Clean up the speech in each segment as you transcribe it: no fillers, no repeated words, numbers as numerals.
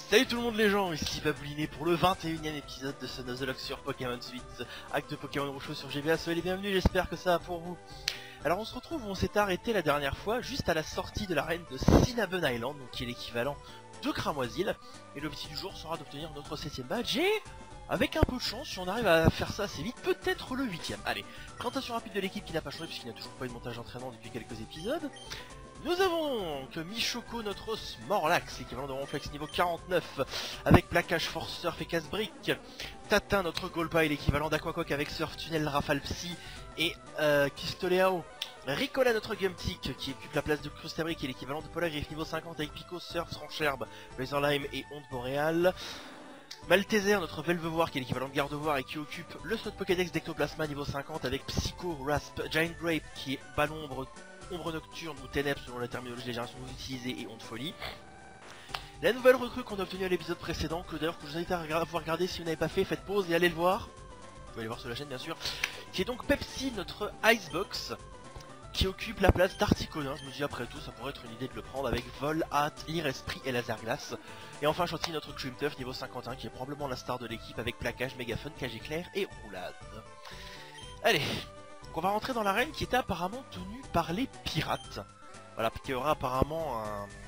Salut tout le monde les gens, ici Babouliné pour le 21e épisode de ce Nuzlocke sur Pokémon Suite, acte de Pokémon Rouge sur GBA, soyez les bienvenus, j'espère que ça va pour vous. Alors on se retrouve où on s'est arrêté la dernière fois, juste à la sortie de l'arène de Cinnamon Island, donc qui est l'équivalent de Cramoisil, et l'objectif du jour sera d'obtenir notre 7ème badge, et avec un peu de chance, si on arrive à faire ça assez vite, peut-être le 8ème. Allez, présentation rapide de l'équipe qui n'a pas changé puisqu'il n'y a toujours pas eu de montage d'entraînement depuis quelques épisodes. Nous avons donc Michoko, notre Snorlax, équivalent de Ronflex niveau 49, avec plaquage Force Surf et casse-brique. Tatin, notre Golpile, l'équivalent d'Aquacoque avec Surf, Tunnel, Rafale Psy et Kistoleao. Ricola, notre Gumtic, qui occupe la place de Crustabri, qui est l'équivalent de Polagriff niveau 50 avec Pico, Surf, Trancherbe, Razorlime et Onde Boréale. Malteser, notre Velvevoir, qui est l'équivalent de Gardevoir et qui occupe le slot Pokédex d'Ectoplasma niveau 50 avec Psycho, Rasp, Giant Grape, qui est Ballon Ombre Nocturne ou Ténèbres selon la terminologie des générations utilisées et Onde Folie. La nouvelle recrue qu'on a obtenue à l'épisode précédent, que d'ailleurs je vous invite à pouvoir regarder si vous n'avez pas fait, faites pause et allez le voir. Vous pouvez aller voir sur la chaîne bien sûr. Qui est donc Pepsi, notre Icebox, qui occupe la place d'Articonien. Je me dis après tout ça pourrait être une idée de le prendre avec Vol, Hâte, Lire Esprit et Laser Glace. Et enfin Chantilly, notre Crimtuff niveau 51 qui est probablement la star de l'équipe avec plaquage, Mégaphone, cage éclair et roulade. Allez, donc on va rentrer dans l'arène qui était apparemment tenue par les pirates. Voilà, qui aura apparemment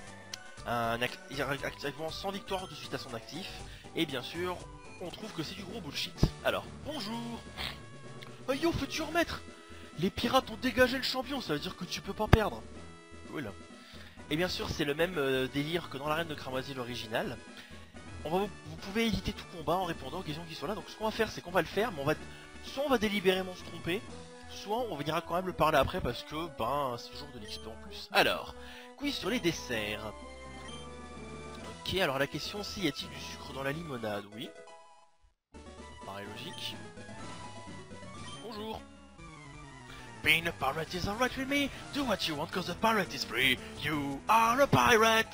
activement 100 victoires de suite à son actif. Et bien sûr, on trouve que c'est du gros bullshit. Alors, bonjour. Oh yo, futur maître. Les pirates ont dégagé le champion, ça veut dire que tu peux pas perdre. Cool. Et bien sûr, c'est le même délire que dans l'arène de Cramoisil original. Vous pouvez éviter tout combat en répondant aux questions qui sont là. Donc ce qu'on va faire, c'est qu'on va le faire, mais soit on va délibérément se tromper, soit on venira quand même le parler après parce que, c'est toujours de l'XP en plus. Alors, quiz sur les desserts. Ok, alors la question, c'est y a-t-il du sucre dans la limonade? Oui. Pareil logique. Bonjour. Being a pirate is alright with me. Do what you want cause the pirate is free. You are a pirate.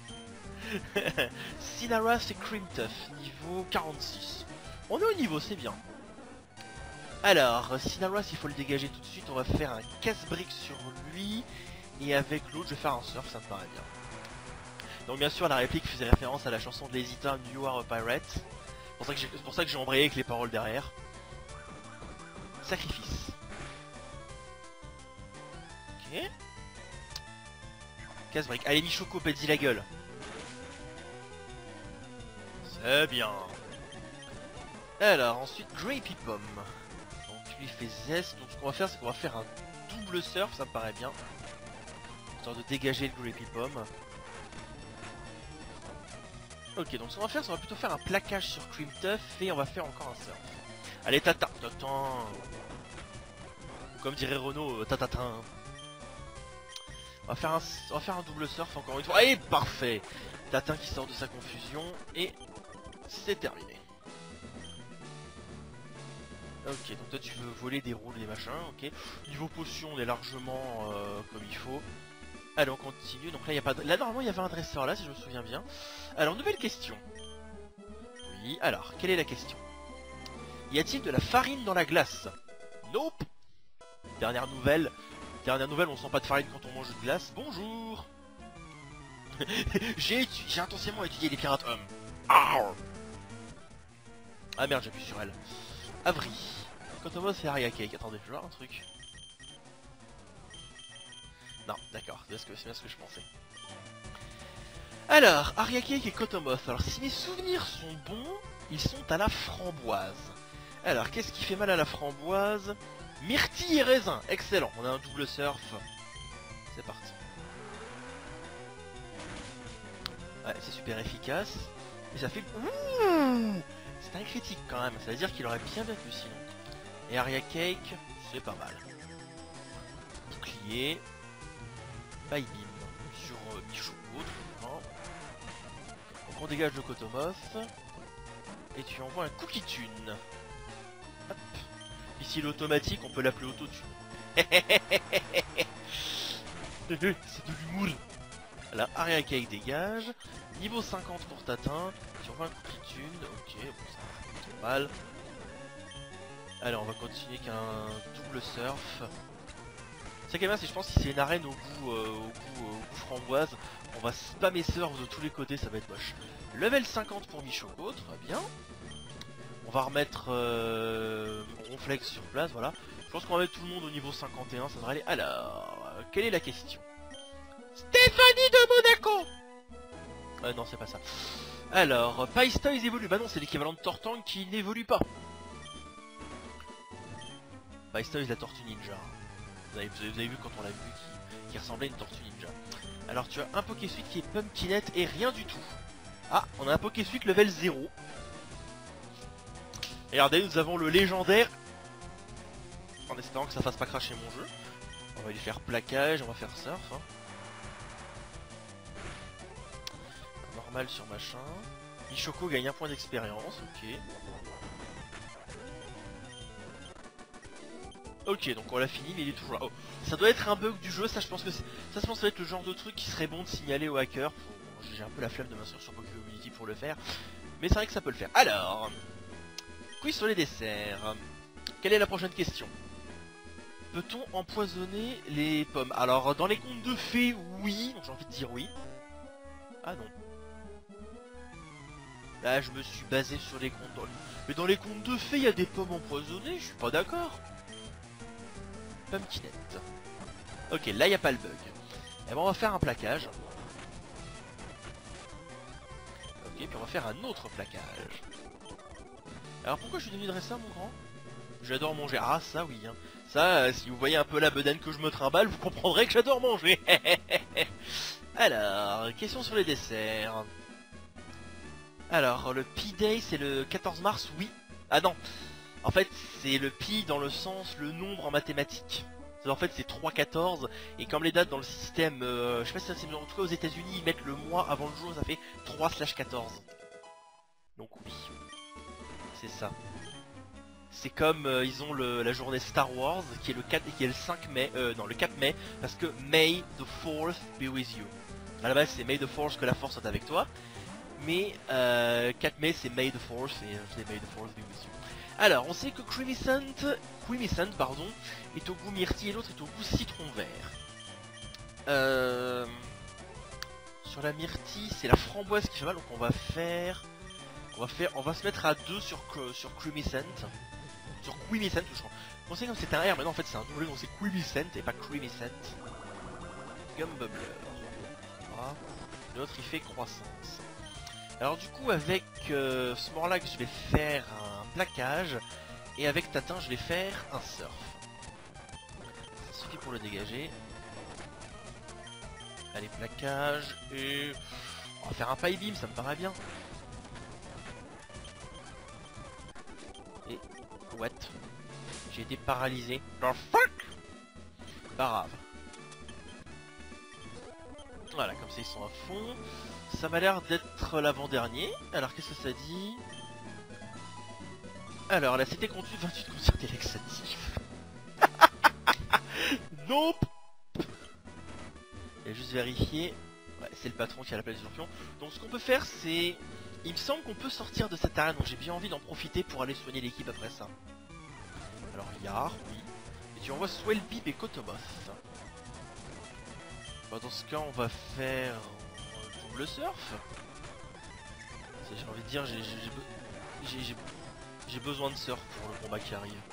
Cinaras et Crimtuff, niveau 46. On est au niveau, c'est bien. Alors, Cinaras, il faut le dégager tout de suite. On va faire un casse-brique sur lui. Et avec l'autre, je vais faire un surf, ça me paraît bien. Donc bien sûr, la réplique faisait référence à la chanson de Lazy Town, You Are a Pirate. C'est pour ça que j'ai embrayé avec les paroles derrière. Sacrifice. Ok. Casse-brique. Allez, Michoko, pète-y la gueule. C'est bien. Alors, ensuite, Grapey Pomme. Donc, tu lui fais zest. Donc, ce qu'on va faire, c'est qu'on va faire un double surf, ça me paraît bien. Histoire de dégager le Grapey Pomme. Ok, donc ce qu'on va faire, c'est qu'on va plutôt faire un plaquage sur Crimtuff et on va faire encore un surf. Allez, tata, tatan. Comme dirait Renaud, tatatin. On va faire un double surf encore une fois. Allez, parfait. Tatin qui sort de sa confusion et c'est terminé. Ok, donc toi tu veux voler des roules, des machins, ok. Niveau potion, on est largement comme il faut. Allez, on continue. Donc là, il y a pas de... Là, normalement, il y avait un dresseur là, si je me souviens bien. Alors, nouvelle question. Oui, alors, quelle est la question? Y a-t-il de la farine dans la glace? Nope. Dernière nouvelle, on sent pas de farine quand on mange de glace. Bonjour. J'ai intensément étudié les pirates hommes. Ah merde, j'appuie sur elle. Avri. Quand on voit, c'est Aria Cake. Attendez, je vais voir un truc. Non, d'accord, c'est bien ce que je pensais. Alors, Aria Cake et Cotomoth. Alors, si mes souvenirs sont bons, ils sont à la framboise. Alors, qu'est-ce qui fait mal à la framboise? Myrtille et raisin. Excellent, on a un double surf. C'est parti. Ouais, c'est super efficace. Et ça fait... Ouh, c'est un critique quand même, ça veut dire qu'il aurait bien battu sinon. Et Aria Cake, c'est pas mal. Bouclier. Bye Bim sur Michoko, très bien. Donc on dégage le Cotomoth. Et tu envoies un Cookie Tune. Hop. Ici l'automatique, on peut l'appeler Autotune. C'est de l'humour. Là, Aria Cake dégage. Niveau 50 pour Tatin. Tu envoies un Cookie Tune. Ok, bon ça va, c'est pas mal. Allez, on va continuer qu'un double surf. C'est quand même, je pense que si c'est une arène au goût framboise, on va spammer surf de tous les côtés, ça va être moche. Level 50 pour Michoko, très bien. On va remettre Ronflex sur place, voilà. Je pense qu'on va mettre tout le monde au niveau 51, ça devrait aller. Alors, quelle est la question? Stéphanie de Monaco. Non, c'est pas ça. Alors, Paistoise évolue. Bah non, c'est l'équivalent de Tortank qui n'évolue pas. Paistoise, la tortue ninja. Vous avez vu quand on l'a vu qui ressemblait à une tortue ninja. Alors, tu as un Pokésuite qui est Pumpkinette et rien du tout. Ah, on a un Pokésuite level 0. Et regardez, nous avons le légendaire. En espérant que ça fasse pas cracher mon jeu. On va lui faire plaquage, on va faire surf. Hein. Normal sur machin. Michoko gagne un point d'expérience, ok. Ok, donc on l'a fini, mais il est toujours là. Oh, ça doit être un bug du jeu, ça je pense que c'est... Ça je pense que ça va être le genre de truc qui serait bon de signaler aux hackers. Bon, j'ai un peu la flemme de m'inscrire sur Pokémon Community pour le faire. Mais c'est vrai que ça peut le faire. Alors... Quiz sur les desserts. Quelle est la prochaine question? Peut-on empoisonner les pommes? Alors, dans les contes de fées, oui. Donc j'ai envie de dire oui. Ah non. Là, je me suis basé sur les contes... Mais dans les contes de fées, il y a des pommes empoisonnées, je suis pas d'accord. Pumpkinette. Ok, là, il n'y a pas le bug. Et ben, on va faire un plaquage. Ok, puis on va faire un autre plaquage. Alors, pourquoi je suis devenu dresseur, mon grand? J'adore manger. Ah, ça, oui. Hein. Ça, si vous voyez un peu la bedaine que je me trimballe, vous comprendrez que j'adore manger. Alors, question sur les desserts. Alors, le P-Day, c'est le 14 mars, oui. Ah non. En fait, c'est le pi dans le sens, le nombre en mathématiques. En fait, c'est 3-14. Et comme les dates dans le système, je sais pas si ça c'est en tout cas aux États-Unis, ils mettent le mois avant le jour, ça fait 3/14. Donc oui. C'est ça. C'est comme ils ont la journée Star Wars, qui est le 4 et qui est le 5 mai, non le 4 mai, parce que May the 4th be with you. À la base c'est May the 4th, que la force soit avec toi. Mais 4 mai c'est May the 4th et c'est May the 4th be with you. Alors on sait que Crimson pardon, est au goût myrtille et l'autre est au goût citron vert. Sur la myrtille c'est la framboise qui fait mal, donc on va se mettre à 2 sur Crimson. Sur Quimicent, je crois. Je pensais comme c'était un R, mais non en fait c'est un double, donc c'est Quimicent et pas Crimicent. Gumbubbler. Voilà. L'autre il fait croissance. Alors du coup avec Smorlax je vais faire un plaquage. Et avec Tatin je vais faire un surf. Ça suffit pour le dégager. Allez, plaquage. Et on va faire un paille beam, ça me paraît bien. Et what? J'ai été paralysé. The fuck? Pas grave. Voilà, comme ça ils sont à fond. Ça m'a l'air d'être l'avant-dernier. Alors qu'est-ce que ça dit? Alors la cité conduite 28 concerts des laxatifs. Nope. Et juste vérifier. Ouais, c'est le patron qui a la place du champion. Donc ce qu'on peut faire c'est... Il me semble qu'on peut sortir de cette arène, donc j'ai bien envie d'en profiter pour aller soigner l'équipe après ça. Alors Yar, oui. Et tu envoies Swellbeep et Kotomoth. Bah, dans ce cas on va faire... double surf. J'ai envie de dire, j'ai besoin de surf pour le combat qui arrive.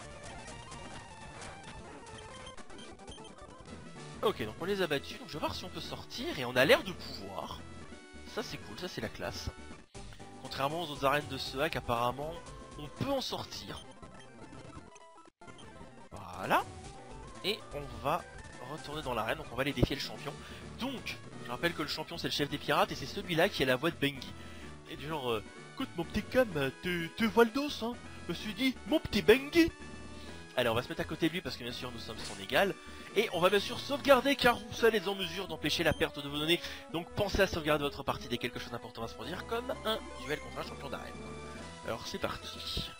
Ok, donc on les a battus, donc je vais voir si on peut sortir, et on a l'air de pouvoir. Ça c'est cool, ça c'est la classe. Contrairement aux autres arènes de ce hack, apparemment, on peut en sortir. Voilà. Et on va retourner dans l'arène, donc on va aller défier le champion. Donc, je rappelle que le champion c'est le chef des pirates, et c'est celui-là qui a la voix de Bengi. Et du genre, écoute mon petit cam, te Valdos, hein. Je me suis dit, mon petit Bengi. Allez, on va se mettre à côté de lui parce que bien sûr nous sommes son égal. Et on va bien sûr sauvegarder car vous seul êtes en mesure d'empêcher la perte de vos données. Donc pensez à sauvegarder votre partie dès que quelque chose d'important va se produire, comme un duel contre un champion d'arène. Alors c'est parti.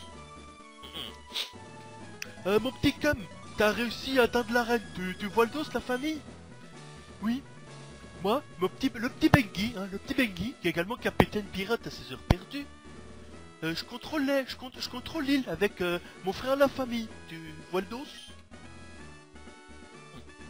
Mon petit Cam, t'as réussi à atteindre l'arène de Valdos, la famille? Oui. Moi, le petit Bengi, hein, le petit Bengi, qui est également capitaine pirate à ses heures perdues. Je contrôle l'île avec mon frère la famille du Valdos.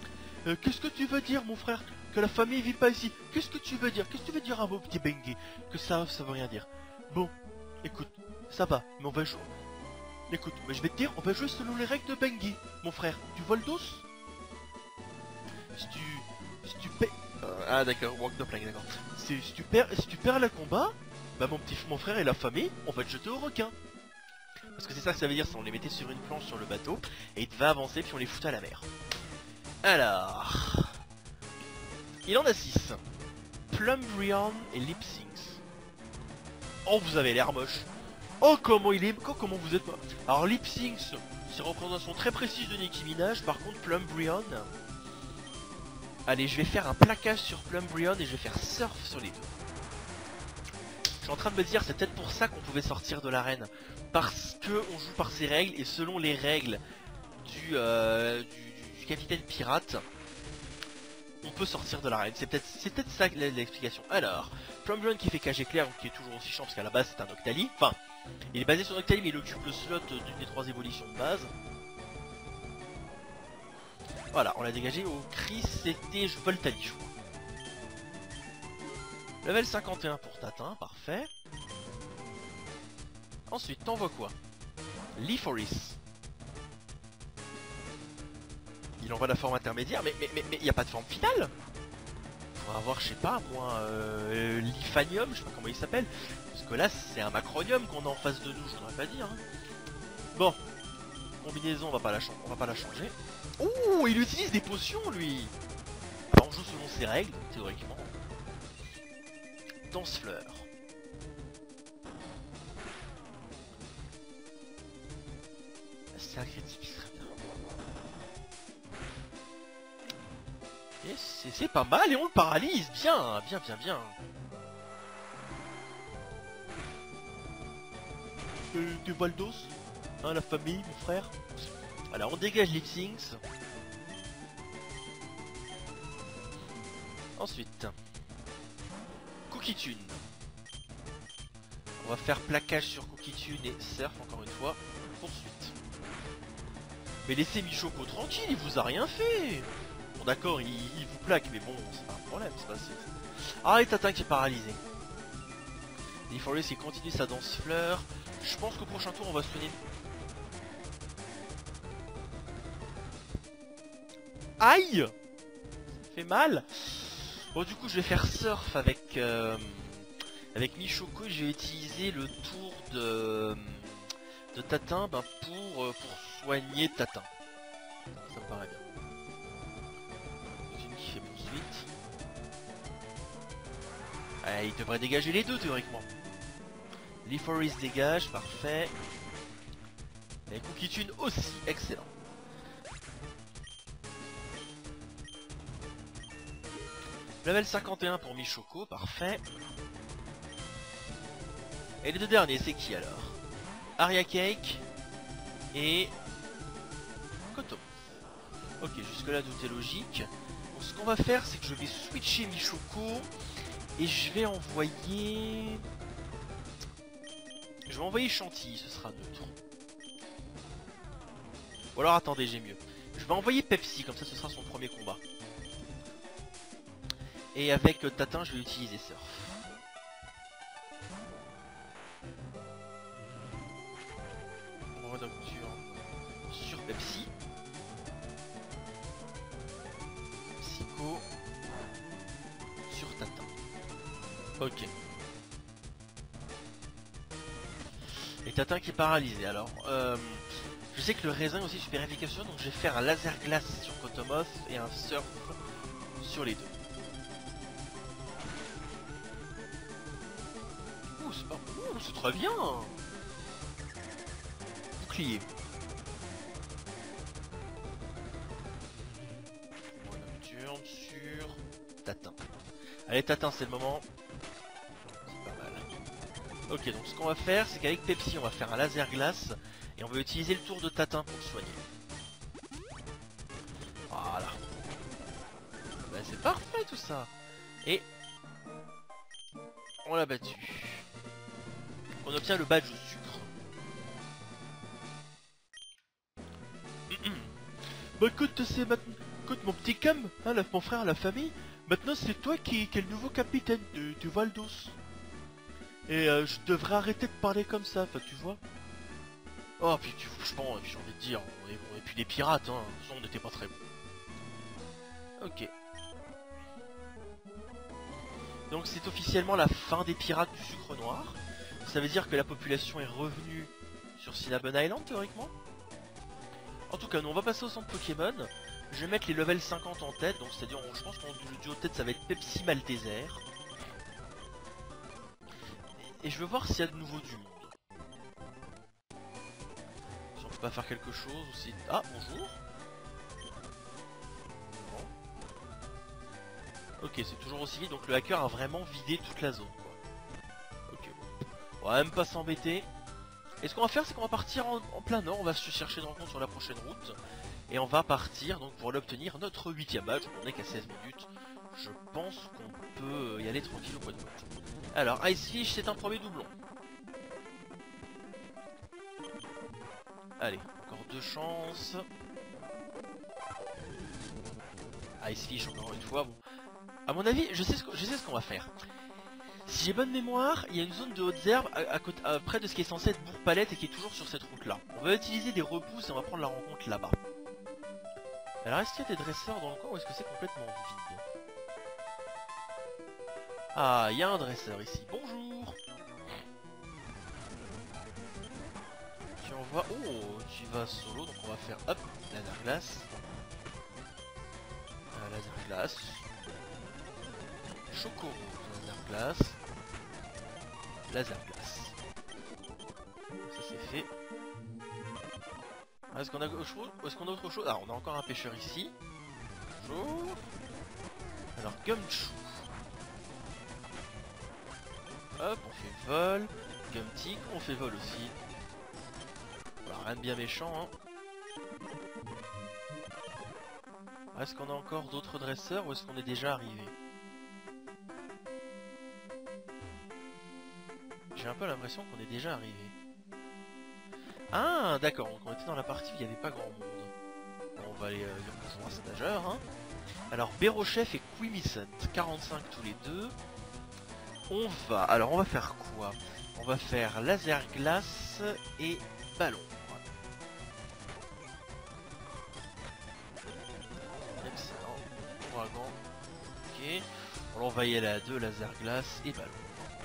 Qu'est-ce que tu veux dire, mon frère? Que la famille vit pas ici? Qu'est-ce que tu veux dire? Qu'est-ce que tu veux dire à vos petits Bengue? Que ça veut rien dire. Bon, écoute, ça va, mais on va jouer. Écoute, mais je vais te dire, on va jouer selon les règles de Bengue, mon frère. Tu vois le dos? Si tu paies... ah d'accord, walk the plank, d'accord. Si tu perds le combat, bah mon frère et la famille, on va te jeter au requin. Parce que c'est ça que ça veut dire, c'est on les mettait sur une planche sur le bateau, et ils devaient avancer, puis on les foutait à la mer. Alors... il en a 6. Plumbrion et Lipsinks. Oh, vous avez l'air moche. Oh, comment il est... comment vous êtes... Alors, Lipsinks, c'est une représentation très précise de Nicki Minaj. Par contre, Plumbrion... allez, je vais faire un plaquage sur Plumbrion et je vais faire surf sur les deux. Je suis en train de me dire, c'est peut-être pour ça qu'on pouvait sortir de l'arène. Parce que on joue par ses règles, et selon les règles du capitaine pirate, on peut sortir de l'arène. C'est peut-être ça l'explication. Alors, Plumbrion qui fait cage éclair, qui est toujours aussi chiant parce qu'à la base c'est un Octali. Enfin, il est basé sur Octali mais il occupe le slot d'une des 3 évolutions de base. Voilà, on l'a dégagé au cri, c'était Voltali je crois. Level 51 pour Tatin, parfait. Ensuite, t'envoies quoi? Leaforis. Il envoie la forme intermédiaire, mais il n'y a pas de forme finale. On va avoir, je sais pas, moi, Lifanium, je sais pas comment il s'appelle. Parce que là, c'est un Macronium qu'on a en face de nous, je devrais pas dire. Hein. Bon, combinaison, on va pas la changer. Ouh, il utilise des potions, lui. Alors, on joue selon ses règles, théoriquement. Dansefleur. C'est un critique. C'est pas mal et on le paralyse. Bien. Tu vois le dos, hein, la famille, mon frère. Alors on dégage Lipsinks. Ensuite, Cookie Tune. On va faire plaquage sur Cookie Tune et surf encore une fois. Poursuite. Mais laissez Michoko tranquille, il vous a rien fait. Bon d'accord, il vous plaque, mais bon, c'est pas un problème, c'est pas... Ah, et Tatin qui est paralysé. Leaforis il continue sa danse fleur. Je pense qu'au prochain tour on va soigner. Aïe! Ça fait mal. Bon du coup je vais faire surf avec Michoko. Je vais utiliser le tour de Tatin pour soigner Tatin. Ça me paraît bien. Une qui fait poursuite. Ah, il devrait dégager les deux théoriquement. Leaforis dégage, parfait. Et Cookie Tune aussi, excellent. Level 51 pour Michoko, parfait. Et les deux derniers, c'est qui alors? Aria Cake et Koto. Ok, jusque là tout est logique. Donc, ce qu'on va faire, c'est que je vais switcher Michoko et je vais envoyer... Chantilly, ce sera neutre. Ou alors attendez, j'ai mieux. Je vais envoyer Pepsi, comme ça ce sera son premier combat. Et avec Tatin, je vais utiliser Surf. Nocturne sur Pepsi. Psycho sur Tatin. Ok. Et Tatin qui est paralysé. Alors, je sais que le raisin aussi super efficace, donc je vais faire un laser glace sur Kotomoth et un surf sur les deux. Ouh, c'est pas... Ouh, c'est très bien. Bouclier. Nocturne sur Tatin. Allez Tatin, c'est le moment. C'est pas mal. Ok, donc ce qu'on va faire, c'est qu'avec Pepsi, on va faire un laser glace et on va utiliser le tour de Tatin pour le soigner. Voilà. Bah, c'est parfait tout ça. Et on l'a battu. On obtient le badge au sucre. Bah écoute, c'est maintenant... Écoute mon petit Cam, hein, mon frère, la famille, maintenant c'est toi qui est le nouveau capitaine du Valdos. Et je devrais arrêter de parler comme ça, enfin tu vois. Oh puis franchement, j'ai envie de dire, on est plus des pirates, hein, de toute façon on n'était pas très bons. Ok. Donc c'est officiellement la fin des pirates du sucre noir. Ça veut dire que la population est revenue sur Cinnamon Island théoriquement. En tout cas, nous on va passer au centre Pokémon. Je vais mettre les levels 50 en tête, donc c'est-à-dire je pense que le duo de tête ça va être Pepsi Malteser. Et je veux voir s'il y a de nouveau du monde. Si on peut pas faire quelque chose ou si... Ah, bonjour. Non. Ok, c'est toujours aussi vite, donc le hacker a vraiment vidé toute la zone, quoi. Ok. On va même pas s'embêter. Et ce qu'on va faire, c'est qu'on va partir en plein nord, on va se chercher une rencontre sur la prochaine route. Et on va partir donc pour l'obtenir notre 8ème match, on est qu'à 16 minutes. Je pense qu'on peut y aller tranquille au point de vue. Alors, Icefish, c'est un premier doublon. Allez, encore 2 chances. Icefish, encore une fois, bon. À mon avis, je sais ce qu'on va faire. Si j'ai bonne mémoire, il y a une zone de hautes herbes près de ce qui est censé être Bourg-Palette et qui est toujours sur cette route-là. On va utiliser des repousses et on va prendre la rencontre là-bas. Alors, est-ce qu'il y a des dresseurs dans le coin ou est-ce que c'est complètement vide? Ah, il y a un dresseur ici. Bonjour. Tu envoies... Oh, tu vas solo, donc on va faire... Hop, laser glace. Laser glace. Choco, laser glace. Laser glace. Ça c'est fait. Est-ce qu'on a autre chose? Est-ce qu'on a autre chose? Ah, on a encore un pêcheur ici. Bonjour. Alors, Gumshoe. Hop, on fait vol. Gumtick, on fait vol aussi. Voilà, rien de bien méchant, hein. Est-ce qu'on a encore d'autres dresseurs ou est-ce qu'on est déjà arrivé? J'ai un peu l'impression qu'on est déjà arrivé. Ah, d'accord, donc on était dans la partie où il n'y avait pas grand monde. Bon, on va aller dire qu'on ce nageur, hein. Alors, Bérochef et Quimicent, 45 tous les deux. Alors on va faire quoi? On va faire laser glace et ballon. Excellent. Ouragan. Ok. On va y aller à 2, laser glace et ballon.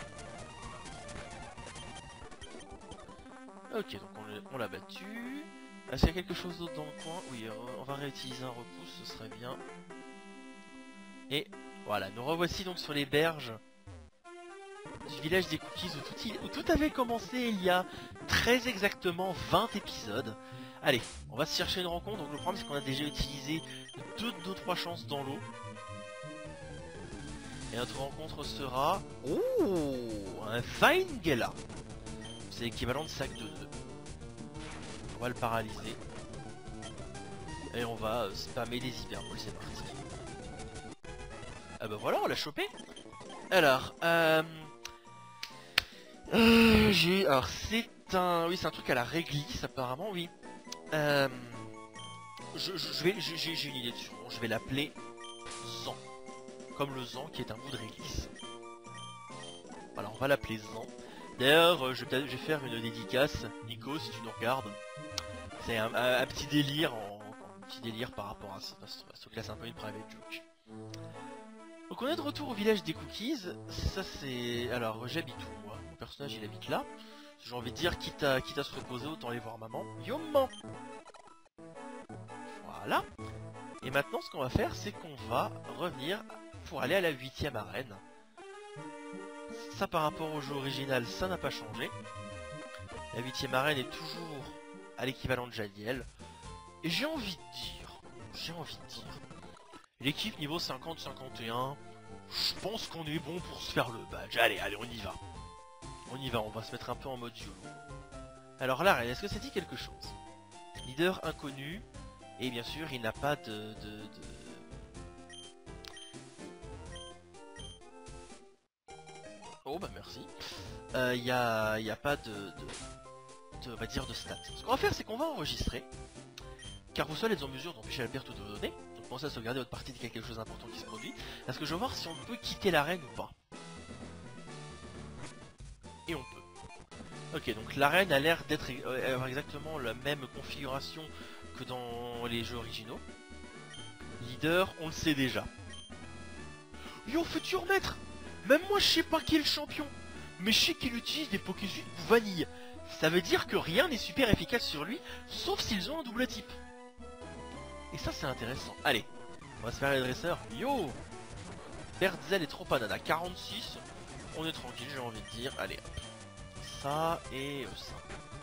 Ok, donc on l'a battu. Est-ce qu'il y a quelque chose d'autre dans le coin? Oui, on va réutiliser un repousse, ce serait bien. Et voilà, nous revoici donc sur les berges du village des cookies où tout avait commencé il y a très exactement 20 épisodes. Allez, on va se chercher une rencontre. Donc le problème c'est qu'on a déjà utilisé 2 de nos 3 chances dans l'eau. Et notre rencontre sera... Oh, un Feingela. C'est l'équivalent de sac de nœuds. On va le paralyser. Et on va spammer des hyperballs, c'est parti. Ah bah voilà, on l'a chopé. Alors, alors c'est un... Oui, c'est un truc à la réglisse apparemment, oui. J'ai une idée dessus. Je vais l'appeler Zan. Comme le Zan qui est un bout de réglisse. Voilà, on va l'appeler Zan. D'ailleurs, je vais faire une dédicace. Nico, si tu nous regardes. C'est un petit délire un petit délire par rapport à ça. Se classe un peu une private joke. Donc on est de retour au village des cookies. Ça c'est... Alors j'habite où moi? Mon personnage il habite là. J'ai envie de dire quitte à se reposer autant aller voir maman. Yo maman. Voilà. Et maintenant ce qu'on va faire c'est qu'on va revenir pour aller à la 8ème arène. Ça par rapport au jeu original ça n'a pas changé. La 8ème arène est toujours à l'équivalent de Jadiel. Et j'ai envie de dire... L'équipe niveau 50-51, je pense qu'on est bon pour se faire le badge. Allez, on y va. On va se mettre un peu en mode YOLO. Alors là, est-ce que ça dit quelque chose? Leader inconnu, et bien sûr, il n'a pas de... Oh bah merci. Il n'y a pas on va dire de stats. Ce qu'on va faire, c'est qu'on va enregistrer. Car vos sols êtes en mesure d'empêcher la perte de vos données. Donc pensez à sauvegarder votre partie dès qu'il y a quelque chose d'important qui se produit. Parce que je vais voir si on peut quitter l'arène ou pas. Et on peut. Ok, donc l'arène a l'air d'être avoir exactement la même configuration que dans les jeux originaux. Leader, on le sait déjà. Yo, futur maître! Même moi je sais pas qui est le champion, mais je sais qu'il utilise des Pokésuites ou vanille. Ça veut dire que rien n'est super efficace sur lui, sauf s'ils ont un double type. Et ça c'est intéressant. Allez, on va se faire les dresseurs. Yo! Bertzel et Tropanana, 46. On est tranquille, j'ai envie de dire. Allez, hop. Ça et ça.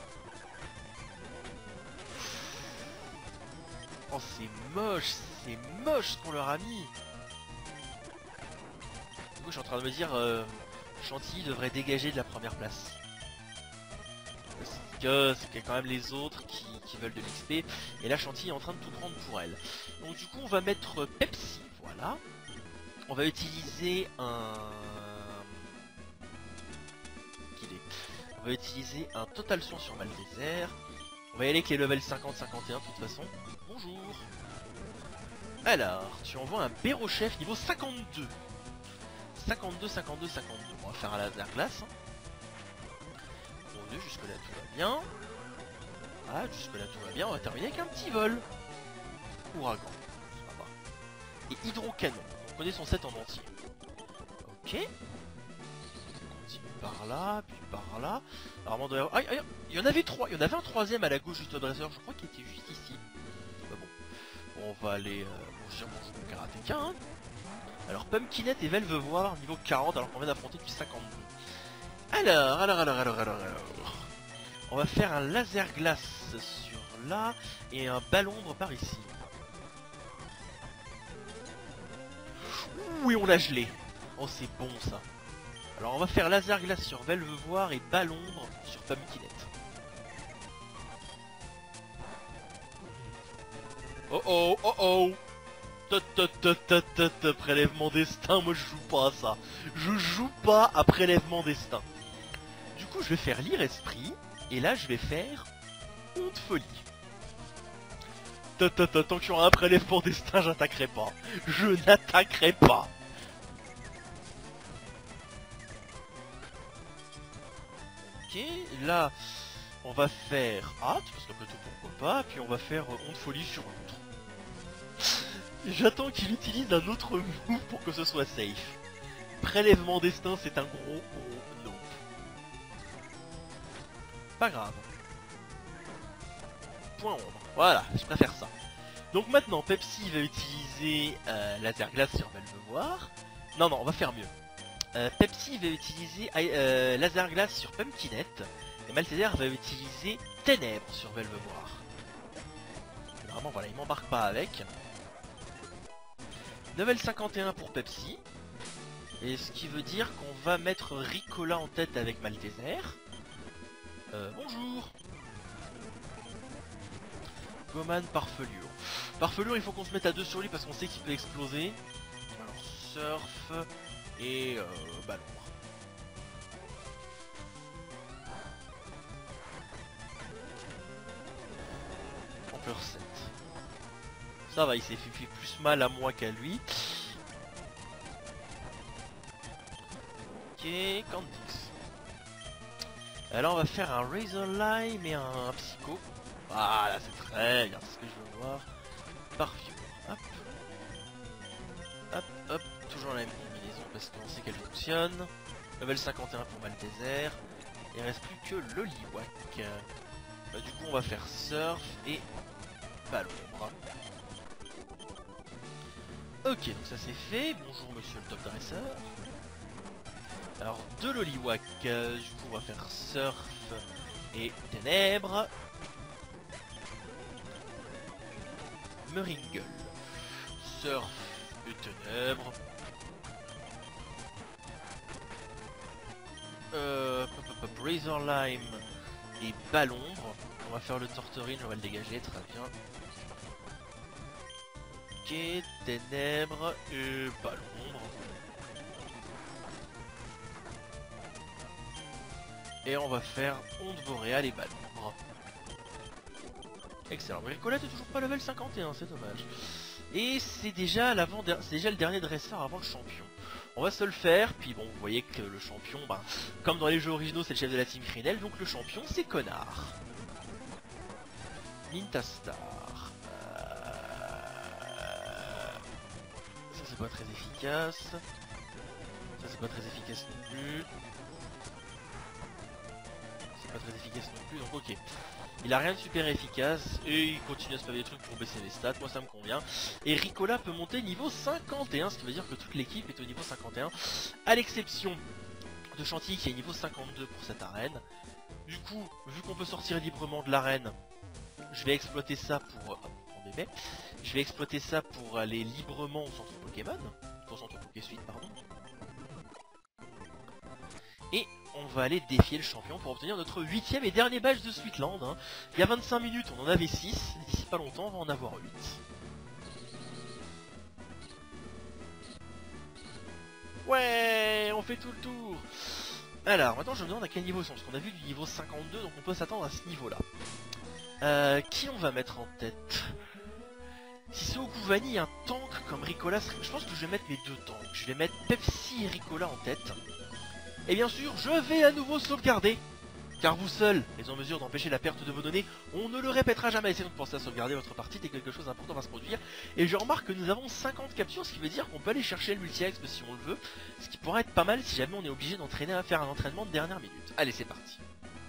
Oh c'est moche ce qu'on leur a mis. Du coup je suis en train de me dire Chantilly devrait dégager de la première place. Parce que c'est quand même les autres qui veulent de l'XP. Et là Chantilly est en train de tout prendre pour elle. Donc du coup on va mettre Pepsi, voilà. On va utiliser un... On va utiliser un Total Soin sur Malteser. On va y aller avec les levels 50-51 de toute façon. Bonjour. Alors, tu envoies un Bérochef niveau 52. 52. On va faire un laser glace. Hein. Bon Dieu, jusque là tout va bien. Ah, jusque là tout va bien. On va terminer avec un petit vol. Ouragan. Ça va. Et Hydrocanon. On connaît son set en entier. Ok. On continue par là, puis par là. Alors, il y en avait trois. Il y en avait un troisième à la gauche juste au dresseur. Je crois qu'il était juste ici. Bah bon. On va aller... bonjour mon karatéka. Hein. Alors Pumpkinette et Velve voir niveau 40 alors qu'on vient d'affronter du 52. Alors. On va faire un laser glace sur là et un ballon d'ombre par ici. Oui, on l'a gelé. Oh, c'est bon ça. Alors on va faire laser glace sur Velve voir et ballon d'ombre sur Pumpkinette. Oh oh, oh oh. Prélèvement destin, moi je joue pas à ça. Je joue pas à prélèvement destin. Du coup je vais faire lire esprit. Et là je vais faire honte folie. Tant qu'il y aura un prélèvement destin, j'attaquerai pas. Je n'attaquerai pas. Ok, là on va faire hâte, parce qu'après tout pourquoi pas. Puis on va faire honte folie sur l'autre. J'attends qu'il utilise un autre move pour que ce soit safe. Prélèvement destin, c'est un gros no. Pas grave. Point ombre. Voilà, je préfère ça. Donc maintenant, Pepsi va utiliser laser glace sur Velvevoir. Non, on va faire mieux. Pepsi va utiliser laser glace sur Pumpkinette. Et Malteser va utiliser ténèbres sur Velvevoir. Vraiment, voilà, il m'embarque pas avec. Level 51 pour Pepsi. Et ce qui veut dire qu'on va mettre Ricola en tête avec Malteser. Bonjour. Goman, Parfeliure. Parfeliure, il faut qu'on se mette à deux sur lui parce qu'on sait qu'il peut exploser. Alors, Surf et Ballon. Ampleur 7. Ça va, il s'est fait plus mal à moi qu'à lui. Ok, Candix. Alors on va faire un Razor Lime et un Psycho. Voilà, c'est très bien, c'est ce que je veux voir. Parfum. Hop. Hop, hop. Toujours la même combinaison parce qu'on sait qu'elle fonctionne. Level 51 pour Malteser. Il reste plus que Loliwak. Du coup on va faire Surf et Ballon. Ok, donc ça c'est fait. Bonjour monsieur le top dresseur. Alors de Loliwak, du coup on va faire Surf et Ténèbres. Meringue. Surf et Ténèbres. Razor Lime et Ballon. On va faire le Torterine, on va le dégager, très bien. Ok, Ténèbres et Ballon. Et on va faire Onde Boréale et Ballon. Excellent. Bricolette est toujours pas level 51, c'est dommage. Et c'est déjà le dernier dresseur avant le champion. On va se le faire, puis bon, vous voyez que le champion, bah, comme dans les jeux originaux, c'est le chef de la team Crinel, donc le champion, c'est Connard. Nintastar. Ça, c'est pas très efficace. Ça, c'est pas très efficace non plus. C'est pas très efficace non plus, donc ok. Il a rien de super efficace, et il continue à se faire des trucs pour baisser les stats, moi ça me convient. Et Ricola peut monter niveau 51, ce qui veut dire que toute l'équipe est au niveau 51, à l'exception de Chantilly qui est niveau 52 pour cette arène. Du coup, vu qu'on peut sortir librement de l'arène, je vais exploiter ça pour... Je vais exploiter ça pour aller librement au centre Pokémon, au centre Pokésuite, pardon. Et on va aller défier le champion pour obtenir notre 8ème et dernier badge de Sweetland. Hein. Il y a 25 minutes, on en avait 6. D'ici pas longtemps, on va en avoir 8. Ouais, on fait tout le tour. Alors, maintenant je me demande à quel niveau ils sont. Parce qu'on a vu du niveau 52, donc on peut s'attendre à ce niveau-là. Qui on va mettre en tête? Si c'est au Gouvani, un tank comme Ricola, je pense que je vais mettre mes deux tanks. Je vais mettre Pepsi et Ricola en tête. Et bien sûr, je vais à nouveau sauvegarder. Car vous seul êtes en mesure d'empêcher la perte de vos données, on ne le répétera jamais. C'est donc pensez à sauvegarder votre partie dès que quelque chose d'important va se produire. Et je remarque que nous avons 50 captures, ce qui veut dire qu'on peut aller chercher le multi-exp si on le veut. Ce qui pourrait être pas mal si jamais on est obligé d'entraîner à faire un entraînement de dernière minute. Allez, c'est parti.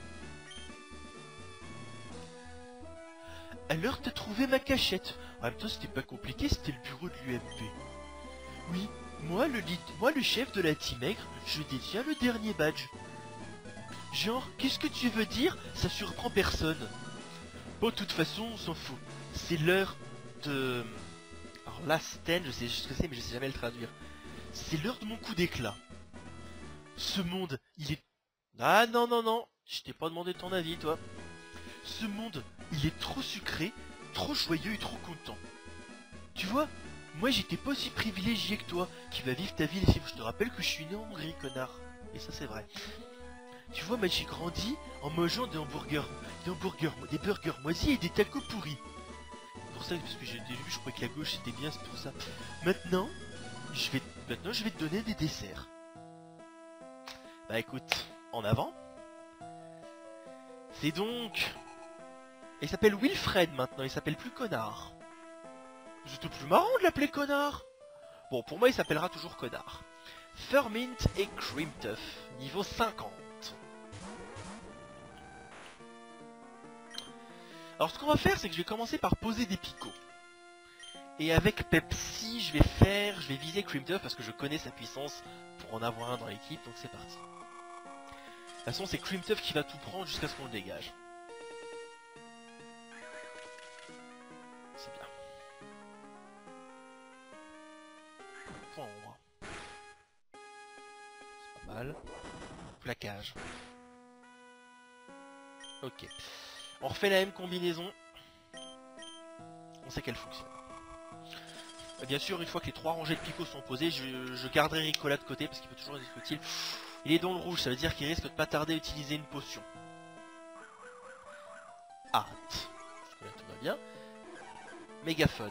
Alors t'as trouvé ma cachette. En même temps c'était pas compliqué, c'était le bureau de l'UMP. Oui, moi le chef de la team aigre, je détiens le dernier badge. Genre, qu'est-ce que tu veux dire? Ça surprend personne. Bon, de toute façon, on s'en fout. C'est l'heure de... Alors là, Sten, je sais ce que c'est, mais je sais jamais le traduire. C'est l'heure de mon coup d'éclat. Ce monde, il est... Ah non, non, non, je t'ai pas demandé ton avis, toi. Ce monde, il est trop sucré, trop joyeux et trop content. Tu vois, moi j'étais pas aussi privilégié que toi, qui va vivre ta vie ici. Je te rappelle que je suis né en Hongrie, connard. Et ça c'est vrai. Tu vois, moi j'ai grandi en mangeant des burgers moisis et des tacos pourris. Pour ça, parce que j'ai vu, je croyais que la gauche c'était bien, c'est pour ça. Maintenant, je vais te donner des desserts. Bah écoute, en avant. C'est donc... Il s'appelle Wilfred maintenant, il s'appelle plus Connard. C'était plus marrant de l'appeler Connard. Bon, pour moi il s'appellera toujours Connard. Furmint et Creamtuff, niveau 50. Alors ce qu'on va faire, c'est que je vais commencer par poser des picots. Et avec Pepsi, je vais viser Creamtuff parce que je connais sa puissance pour en avoir un dans l'équipe, donc c'est parti. De toute façon, c'est Creamtuff qui va tout prendre jusqu'à ce qu'on le dégage. C'est bien. Point ombre. C'est pas mal. Plaquage. Ok. On refait la même combinaison. On sait qu'elle fonctionne. Bien sûr, une fois que les 3 rangées de picots sont posées, je garderai Ricola de côté parce qu'il peut toujours être utile. Il est dans le rouge, ça veut dire qu'il risque de pas tarder à utiliser une potion. Hâte. Là, tout va bien. Mégaphone.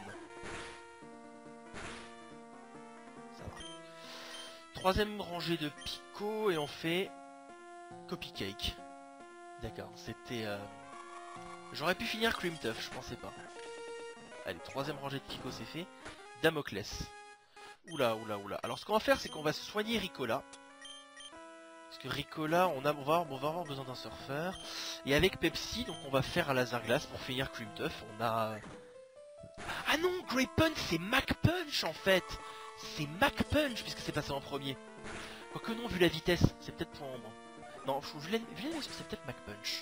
Ça va. 3ème rangée de picots et on fait... Copy Cake. D'accord, c'était... J'aurais pu finir Creamtuff, je pensais pas. Allez, 3ème rangée de picots, c'est fait. Damoclès. Oula, oula, oula. Alors ce qu'on va faire, c'est qu'on va soigner Ricola. Parce que Ricola, on va avoir besoin d'un surfeur. Et avec Pepsi, donc on va faire un laser glace pour finir Creamtuff. On a... Ah non, Grey Punch, c'est Mac Punch en fait. C'est Mac Punch puisque c'est passé en premier. Quoique non, vu la vitesse, c'est peut-être pour ombre. Non, vu l'animation, c'est peut-être Mac Punch.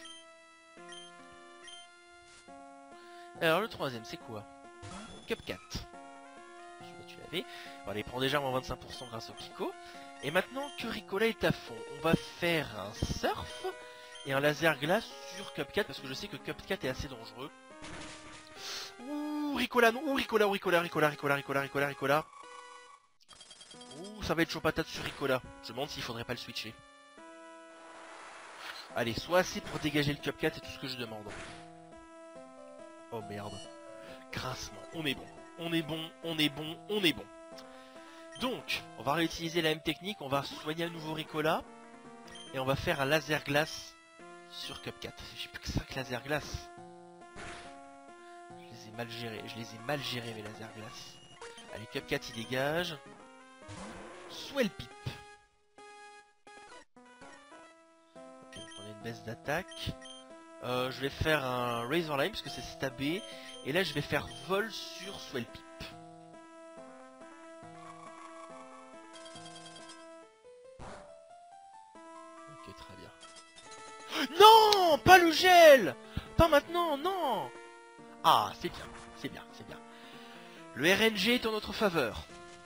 Alors le 3ème, c'est quoi? Cupcat. Celui-là, tu l'avais. Voilà, il prend déjà moins 25% grâce au Pico. Et maintenant que Ricola est à fond, on va faire un surf et un laser glace sur Cupcat parce que je sais que Cupcat est assez dangereux. Ouh, Ricola, non, ouh, Ricola. Ouh, ça va être chaud patate sur Ricola. Je me demande s'il faudrait pas le switcher. Allez, soit assez pour dégager le Cupcat, c'est tout ce que je demande. Oh merde. Grincement, on est bon. On est bon, on est bon, on est bon. Donc, on va réutiliser la même technique, on va soigner à nouveau Ricola. Et on va faire un laser glace sur Cupcat. J'ai plus que 5 laser glace. Je les ai mal gérés mes laser glace. Allez, Cupcat il dégage. Swellpip. Ok, donc on a une baisse d'attaque. Je vais faire un Razorline parce que c'est stabé. Et là je vais faire vol sur Swellpip. Ok, très bien. Non, pas le gel. Pas maintenant, non. Ah, c'est bien, c'est bien, c'est bien. Le RNG est en notre faveur.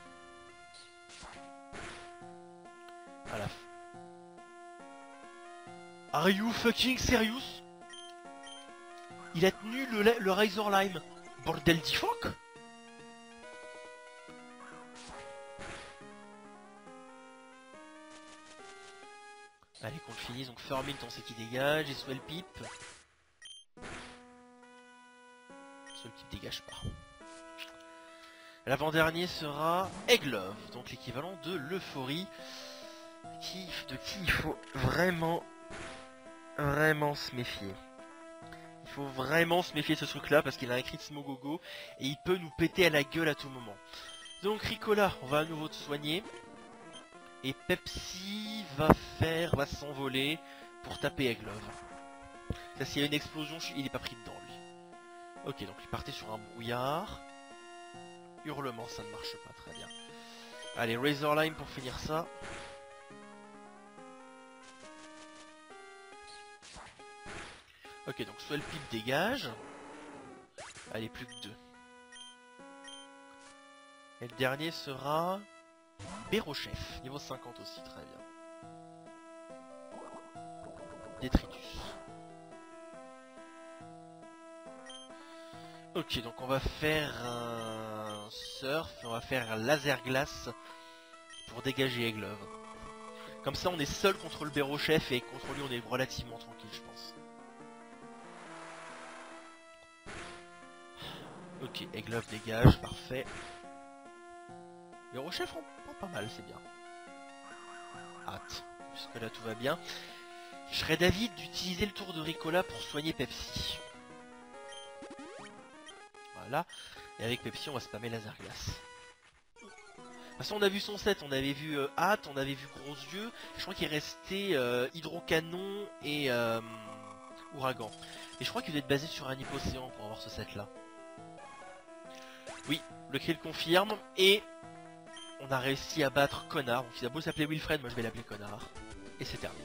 Voilà. Are you fucking serious? Il a tenu le Razor Lime. Bordel d'Ifoc. Allez, qu'on le finisse. Donc Fermint, on sait qu'il dégage. Et Swellpip. Swellpip dégage pas. L'avant-dernier sera Egglove. Donc l'équivalent de l'euphorie. De qui il faut vraiment se méfier. Il faut vraiment se méfier de ce truc là parce qu'il a un crit Smogogo et il peut nous péter à la gueule à tout moment. Donc Ricola, on va à nouveau te soigner. Et Pepsi va s'envoler pour taper Egglove. Ça, s'il y a une explosion, il est pas pris dedans lui. Ok, donc il partait sur un brouillard. Hurlement, ça ne marche pas très bien. Allez, Razorline pour finir ça. Ok, donc Swellpip dégage. Allez, plus que 2. Et le dernier sera Bérochef, niveau 50 aussi, très bien. Détritus. Ok, donc on va faire un surf, on va faire un laser glace pour dégager Egglove. Comme ça on est seul contre le Bérochef et contre lui on est relativement tranquille je pense. Ok, Egglove dégage, parfait. Bérochef en pas mal, c'est bien. Hâte, jusque là tout va bien. Je serais d'avis d'utiliser le tour de Ricola pour soigner Pepsi. Voilà, et avec Pepsi on va spammer laser glace. De toute façon on a vu son set, on avait vu Hâte, on avait vu Gros Yeux. Je crois qu'il restait Hydrocanon et Ouragan. Et je crois qu'il doit être basé sur un Hypocéan pour avoir ce set là. Oui, le cri le confirme, et on a réussi à battre Connard. Donc il a beau s'appeler Wilfred, moi je vais l'appeler Connard. Et c'est terminé.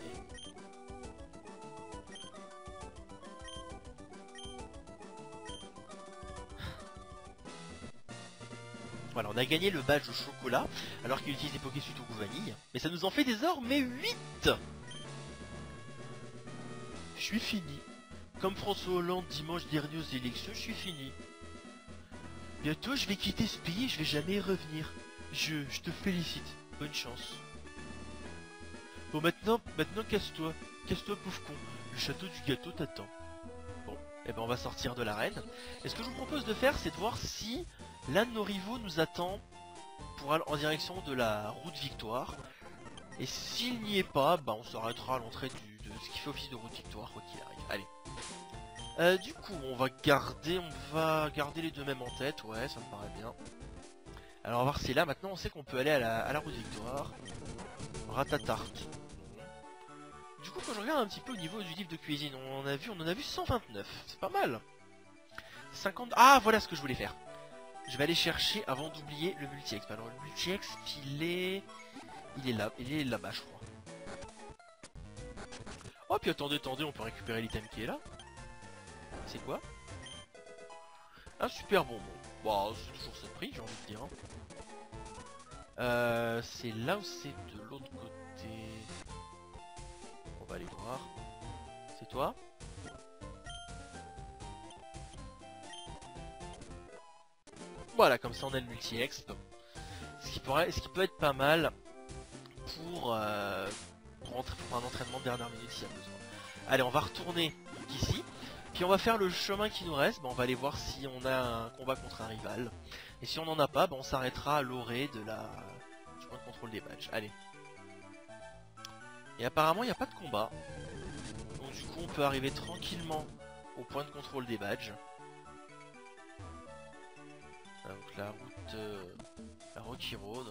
Voilà, on a gagné le badge au chocolat, alors qu'il utilise des Pokésuite au goût vanille. Mais ça nous en fait désormais 8. Je suis fini. Comme François Hollande dimanche dernier aux élections, je suis fini. Bientôt je vais quitter ce pays et je vais jamais y revenir. Je te félicite. Bonne chance. Bon maintenant casse-toi. Casse-toi pauvre con. Le château du gâteau t'attend. Bon, et ben on va sortir de l'arène. Et ce que je vous propose de faire, c'est de voir si l'un de nos rivaux nous attend pour aller en direction de la route victoire. Et s'il n'y est pas, bah on s'arrêtera à l'entrée de ce qui fait office de route victoire, quoi qu'il arrive. Allez. Du coup, on va garder les deux mêmes en tête, ouais, ça me paraît bien. Alors on va voir si là, maintenant on sait qu'on peut aller à la route victoire. Ratatarte. Du coup, quand je regarde un petit peu au niveau du livre de cuisine, on en a vu 129, c'est pas mal. 50... Ah, voilà ce que je voulais faire. Je vais aller chercher, avant d'oublier, le multi-exp. Alors le multi-exp, il est là-bas, je crois. Oh, puis attendez, on peut récupérer l'item qui est là. C'est quoi? Un super bonbon. Bon, c'est toujours ce prix, j'ai envie de dire. C'est là ou c'est de l'autre côté? On va aller voir. C'est toi? Voilà, comme ça on a le multi-exp. Ce qui peut être pas mal pour un entraînement de dernière minute s'il y a besoin. Allez, on va retourner ici. Puis on va faire le chemin qui nous reste. Bah, on va aller voir si on a un combat contre un rival. Et si on n'en a pas, on s'arrêtera à l'orée du point de contrôle des badges. Allez. Et apparemment il n'y a pas de combat. Donc du coup on peut arriver tranquillement au point de contrôle des badges. Donc la route... la Rocky Road.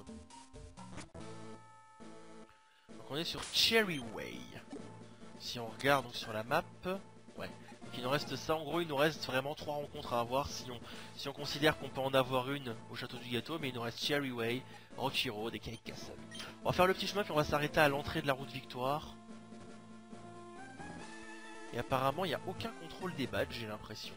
Donc on est sur Cherry Way. Si on regarde donc sur la map... Ouais. Donc il nous reste ça, en gros il nous reste vraiment 3 rencontres à avoir si on considère qu'on peut en avoir une au château du gâteau, mais il nous reste Cherry Way, Rocky Road et Cake Castle. On va faire le petit chemin puis on va s'arrêter à l'entrée de la route Victoire. Et apparemment il n'y a aucun contrôle des badges, j'ai l'impression.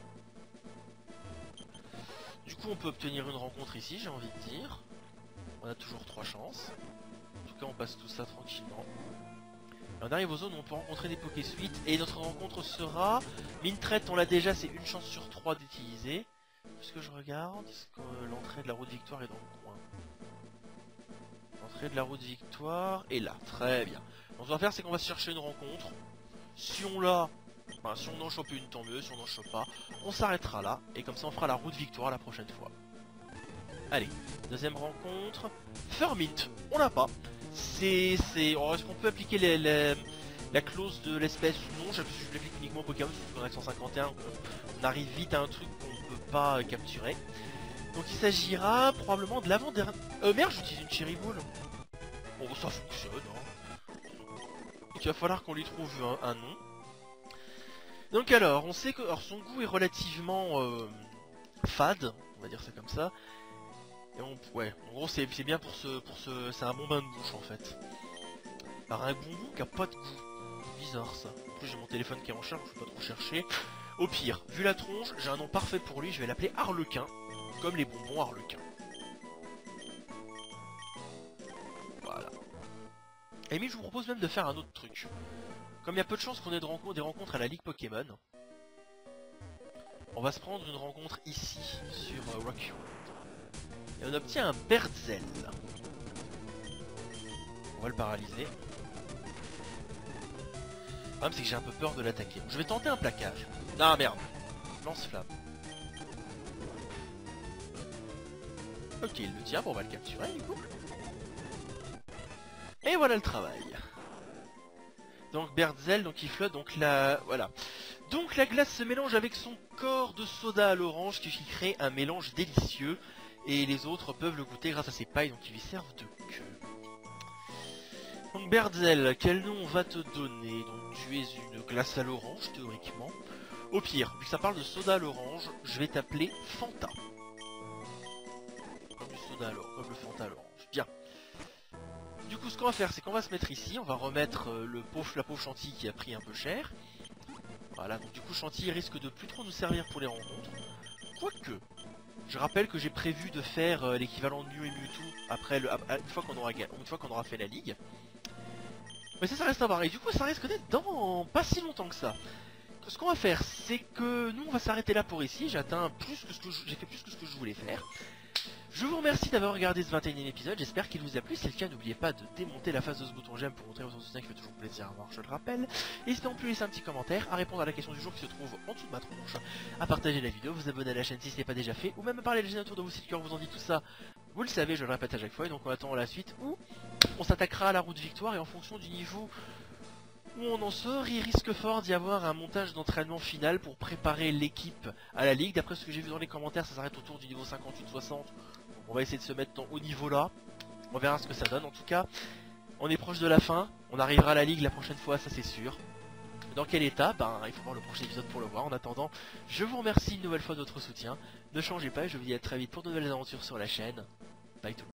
Du coup on peut obtenir une rencontre ici, j'ai envie de dire. On a toujours 3 chances. En tout cas on passe tout ça tranquillement. Et on arrive aux zones où on peut rencontrer des Pokésuites. Et notre rencontre sera... Mine traite, on l'a déjà, c'est une chance sur 3 d'utiliser. Puisque je regarde, est-ce que l'entrée de la route Victoire est dans le coin? L'entrée de la route Victoire est là, très bien. Donc ce qu'on va faire c'est qu'on va se chercher une rencontre. Si on l'a, si on en chope une tant mieux, si on n'en chope pas, on s'arrêtera là. Et comme ça on fera la route Victoire la prochaine fois. Allez, deuxième rencontre. Fermint, on l'a pas. Est-ce qu'on peut appliquer la clause de l'espèce ou non? Je l'applique uniquement au Pokémon, sur le 151, on arrive vite à un truc qu'on ne peut pas capturer. Donc il s'agira probablement de l'avant-dernier... merde, j'utilise une Cherry Ball. Bon, ça fonctionne, hein. Donc il va falloir qu'on lui trouve un nom. Donc alors, on sait que son goût est relativement fade, on va dire ça comme ça. Et ouais, en gros c'est bien c'est un bon bain de bouche en fait. Alors un bon goût qui a pas de goût. Bizarre ça. En plus j'ai mon téléphone qui est en charge, je peux pas trop chercher. Au pire, vu la tronche, j'ai un nom parfait pour lui, je vais l'appeler Harlequin. Comme les bonbons Harlequin. Voilà. Et mais je vous propose même de faire un autre truc. Comme il y a peu de chances qu'on ait des rencontres à la Ligue Pokémon, on va se prendre une rencontre ici, sur Rocky Road. Et on obtient un Bertzel. On va le paralyser. Le problème c'est que j'ai un peu peur de l'attaquer. Je vais tenter un plaquage. Ah merde. Lance-flamme. Ok, il le tient, bon, on va le capturer du coup. Et voilà le travail. Donc Bertzel, donc il flotte, donc la... Voilà. Donc la glace se mélange avec son corps de soda à l'orange qui crée un mélange délicieux. Et les autres peuvent le goûter grâce à ses pailles, donc ils lui servent de queue. Donc Bertzel, quel nom on va te donner? Donc tu es une glace à l'orange, théoriquement. Au pire, vu que ça parle de soda à l'orange, je vais t'appeler Fanta. Comme du soda à l'orange, comme le Fanta à l'orange. Bien. Du coup, ce qu'on va faire, c'est qu'on va se mettre ici. On va remettre la pauvre Chantilly qui a pris un peu cher. Voilà, donc du coup, Chantilly risque de plus trop nous servir pour les rencontres. Quoique... Je rappelle que j'ai prévu de faire l'équivalent de Mew et Mewtwo après une fois qu'on aura fait la ligue. Mais ça reste à voir. Et du coup ça risque d'être dans pas si longtemps que ça. Ce qu'on va faire, c'est que nous on va s'arrêter là pour ici. J'ai atteint plus que j'ai fait plus que ce que je voulais faire. Je vous remercie d'avoir regardé ce 21e épisode, j'espère qu'il vous a plu. Si c'est le cas, n'oubliez pas de démonter la face de ce bouton j'aime pour montrer votre soutien qui fait toujours plaisir à voir, je le rappelle. N'hésitez non plus à laisser un petit commentaire, à répondre à la question du jour qui se trouve en dessous de ma tronche, à partager la vidéo, vous abonner à la chaîne si ce n'est pas déjà fait, ou même à parler de la chaîne autour de vous si le cœur vous en dit tout ça. Vous le savez, je le répète à chaque fois, et donc on attend la suite où on s'attaquera à la route Victoire, et en fonction du niveau où on en sort, il risque fort d'y avoir un montage d'entraînement final pour préparer l'équipe à la ligue. D'après ce que j'ai vu dans les commentaires, ça s'arrête autour du niveau 58-60. On va essayer de se mettre dans haut niveau là. On verra ce que ça donne. En tout cas, on est proche de la fin. On arrivera à la ligue la prochaine fois, ça c'est sûr. Dans quel état? Il faut voir le prochain épisode pour le voir. En attendant, je vous remercie une nouvelle fois de votre soutien. Ne changez pas et je vous dis à très vite pour de nouvelles aventures sur la chaîne. Bye tout le monde.